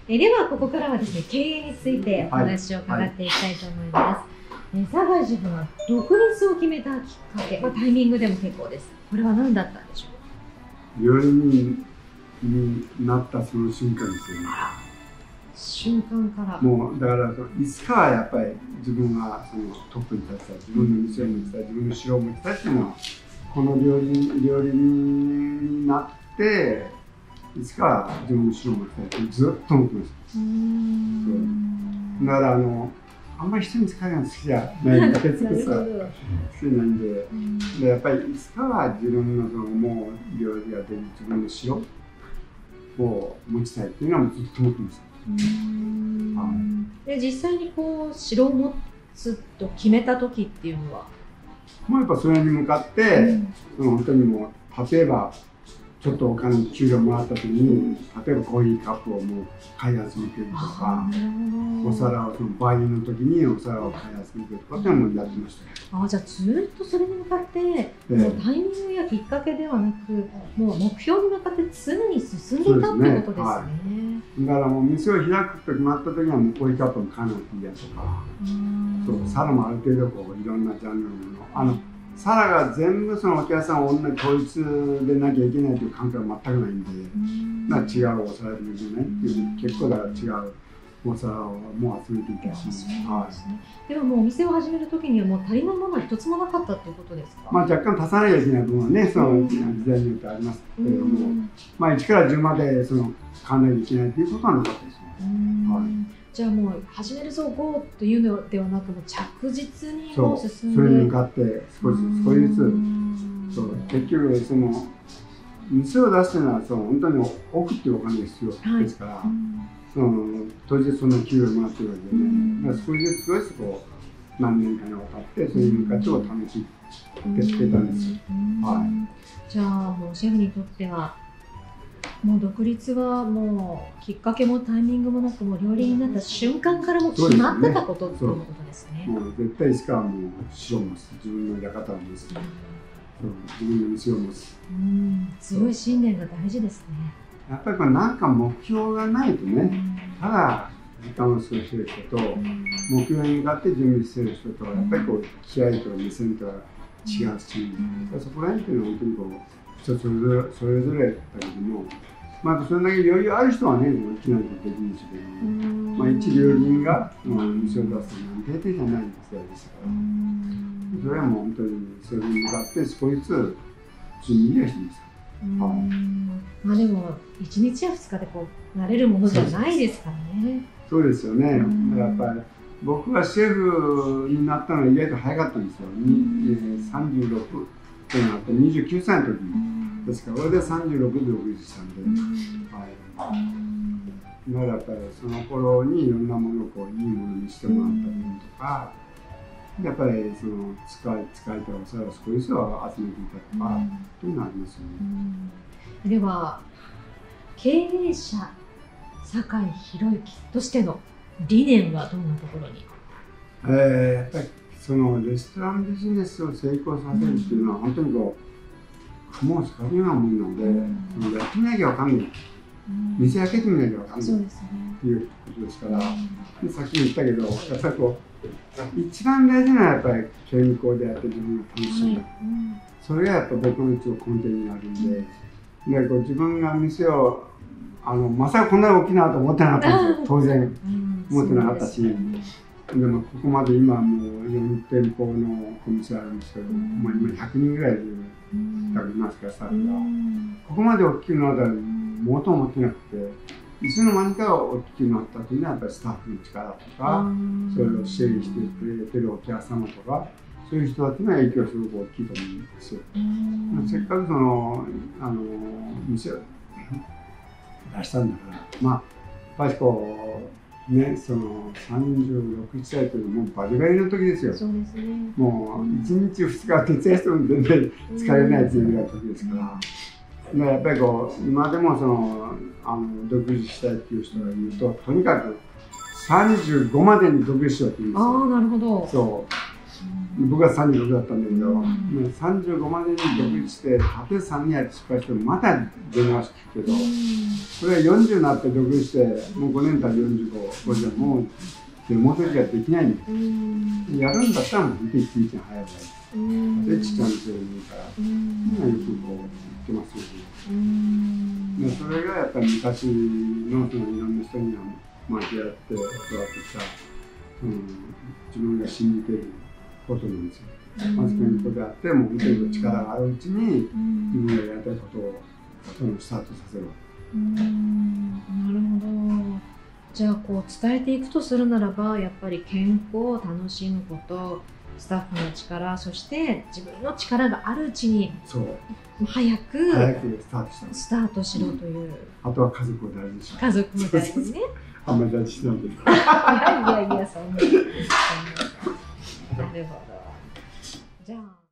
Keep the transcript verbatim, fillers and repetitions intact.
えではここからはですね、経営についてお話を伺っていきたいと思います。はいはい、酒井シェフが独立を決めたきっかけ、まあ、タイミングでも結構です。これは何だったんでしょう。 料理人になったその瞬間ですよね。 瞬間から。 もうだからいつかはやっぱり自分がそのトップに立ちたい、自分の店を持ちたい、自分の城を持ちたいっていうのは、この料理料理人になっていつかは自分の城を持ちたいってずっと思ってました。うーん、だからあのあんまり人に使うの好きじゃないだけつくさ好きないんで、でやっぱりいつかは自分のそのもう料理が出る自分の城を持ちたいっていうのはずっと思ってました。 はい、で実際にこう城を持つと決めた時っていうのは、 もうやっぱそれに向かって、うん、その本当にもう例えばちょっとお金給料もらった時に、例えばコーヒーカップをもう買い集めてるとか、お皿をその売人の時にお皿を買い集めてるとかっていうのもやってましたね。 あ、じゃあずっとそれに向かって、えー、もうタイミングやきっかけではなく、もう目標に向かって常に進んでいたっていうことですね。はい、 だからもう店を開くと決まった時にはもうコーヒーカップも買わなくていいやとか、そう皿もある程度こういろんなジャンルのもの、あの皿が全部そのお客さんを同じ統一でなきゃいけないという感覚は全くないんで、うんな違うお皿でもいけないっていう、結構だから違うお皿をもう集めていたし、 はい、でももうお店を始める時にはもう足りないものは一つもなかったっていうことですか。 まあ若干足さなきゃいけない部分はね、その時代によってありますけれども、まあいちからじゅうまでその買わなきゃいけないということはなかったですね。はい、 じゃあもう始めるぞゴーというのではなく、もう着実にもう進んで、 それに向かって少し少しずつ、そう結局その店を出すのはその本当に億っていうお金が必要ですから、はい、その当日その給料もらってるわけでね、だから少しずつ少しずつこう何年かにわたってそれに向かってを試していってたんですよ。はい、 じゃあもうシェフにとってはもう独立はもうきっかけもタイミングもなく、もう料理人になった瞬間からもう決まってたことっていうことですね。 もう絶対いつかはもう城を持つ、自分の館を持つ、自分の店を持つ。 うん、強い信念が大事ですね。 やっぱりこれ何か目標がないとね、ただ時間を過ごしてる人と、目標に向かって準備してる人とはやっぱりこう気合と目線とは違うし、そこら辺っていうのは本当にこう人それぞれそれぞれだけども、まあそれだけ余裕ある人はね、いきなりできるんですけども、まあ一料理人が店を出すのは定定じゃない時代ですから、それはもう本当にそれに向かって少しずつ準備をしています。 はい、まあでもいちにちやふつかでこうなれるものじゃないですからね。 そうですよね。やっぱり僕がシェフになったのは意外と早かったんですよ。さんじゅうろくってなってにじゅうきゅうさいの時ですから、俺でさんじゅうろくで独立したんで、はい、だからやっぱりその頃にいろんなものをこういいものにしてもらったりとか、やっぱりその使い使いたいお皿を少しずつは集めていたとかというのはありますよね。 うん、では経営者酒井宏之としての理念はどんなところに？ えー、やっぱりそのレストランビジネスを成功させるっていうのは本当にこうもう使うようなもんなので、うん、そのやってみなきゃわかんない、うん、店開けてみなきゃわかんないっていうことですから、うん、さっきも言ったけどやっぱりこう一番大事なのはやっぱり健康であって自分が楽しい、うん、それがやっぱ僕の一応根底にあるんで、でこう自分が店をあのまさかこんなに大きなと思ってなかったんですよ。当然、うん、思ってなかったし、でもここまで今もうよんてんぽのお店あるんですけど、うん、まあ今ひゃくにんぐらいいる人がいますから、スタッフが、うん、ここまで大きくなったらもとも思ってなくて、いつの間にか大きくなったというのはやっぱりスタッフの力とか、うん、それを支援してくれてるお客様とか、そういう人たちの影響はすごく大きいと思うんですよ。うん、せっかくそのあの店を出したんだから、まあやっぱりこうね、そのさんじゅうろくさいというのはもうバリバリの時ですよ。 そうですね。 もういちにちふつか徹夜しても全然疲れないというぐらいの時ですから。うん、やっぱりこう今でもそのあの独立したいっていう人がいると、とにかくさんじゅうごまでに独立しようって言うんですよ。 ああ、なるほど。 そう。 僕はさんじゅうろくだったんだけど、 うん、 さんじゅうごまでに独立して縦さんにやって失敗してもまた出直して聞くけど、これはよんじゅうになって独立してもうごねん経ってよんじゅうご、これじゃもうでもう一人ができないんだよ、うん、やるんだったらもう本当に一日早い方がいい、うん、でちっちゃな店でもいいから、うん、今よくこう言ってますよね、うん、でそれがやっぱり昔のそのいろんな人には交わって教わってきた、うん、自分が信じていることなんですよ。マスコミのことであって、もう本当に力があるうちに自分がやりたいことをスタートさせる。 うん、なるほど。じゃあこう伝えていくとするならば、やっぱり健康を楽しむこと、スタッフの力、そして自分の力があるうちに早く早くスタートした、 スタートしろという、うん、 あとは家族を大事にしろ。 家族を大事にね。 あんまり大事しないんです。 いやいやいや、そんな。なるほど。じゃあ。